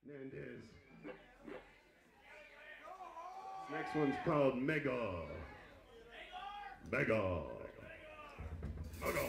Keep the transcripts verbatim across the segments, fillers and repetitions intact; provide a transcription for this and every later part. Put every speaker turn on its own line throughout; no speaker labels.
Nandez. Next one's called Mega. Mega. Mega.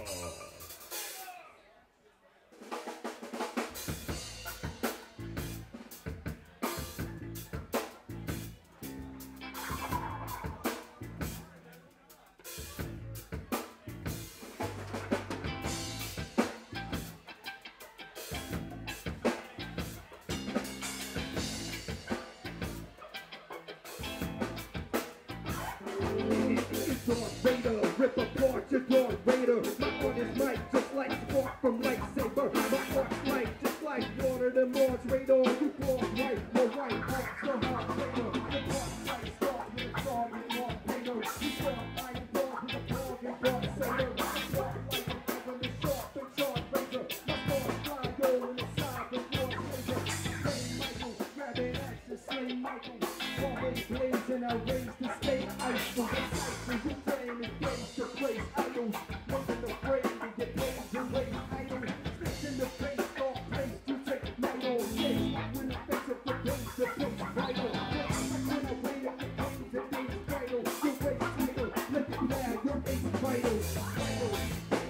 Darth Vader, rip apart your Darth Vader. My art is light, just like spark from lightsaber. My art's light, just like water, the Mars radar. You block right, your right art's the heart Vader. The Darth light starts with a song and Darth Vader. You start iron bars with a dog and Darth Sailor. The Darth light is over the sharp and Darth Vader. My stars fly yo in the side of Darth Vader. Saint Michael, grabbing axe, Saint Michael. Always blaze and I raise the state ice for the cycle. You playing in place to place idols. Wasn't afraid to get paid and raise idols. Spits in the face, dark place to take night on stage. When the face of the days, the place vital. When I wait at the games, the days vital. Your waist vital, let it flag, your ace vital. Vital.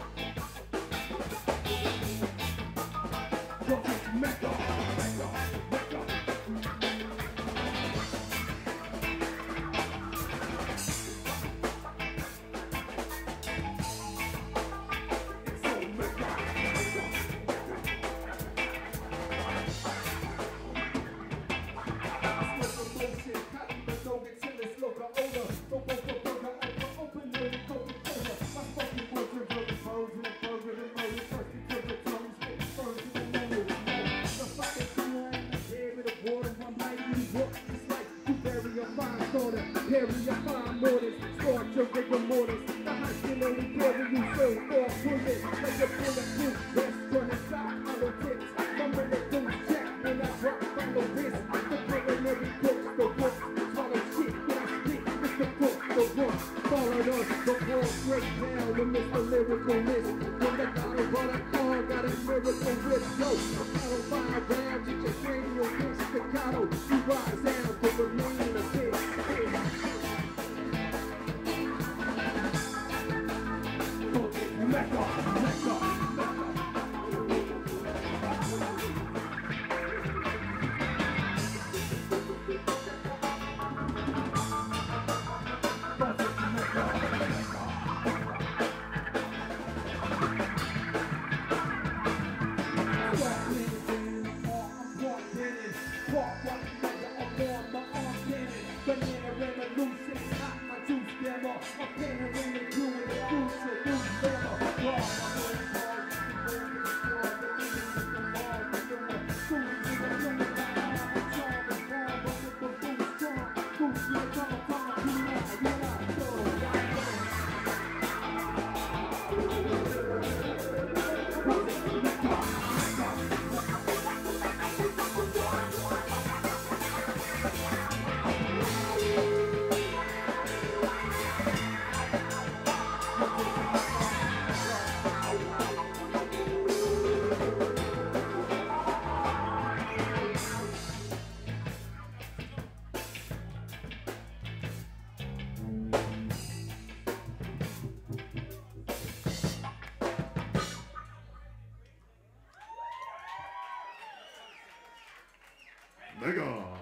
Just mecca, mecca, mecca. Carry your fine mortars, start your rigor mortars. The high can only carry you so far from it. Like a bulletproof vest, running side hollow tips. My minute goes jack when I drop from the wrist. The culinary books, the books, swallow shit when I spit. It's the book, the books, followed us, the ball straight down and miss the lyrical list. When the bottle run a car, got a miracle whip. Yo, I don't find rounds, it's your radio pitch staccato. You rise down to remain a bit. Mecca, Mecca, Mecca. Banana revolution, hot my juice demo. I'm panning in the doing it, do shit, do demo. Raw, my boy, raw,
Mega.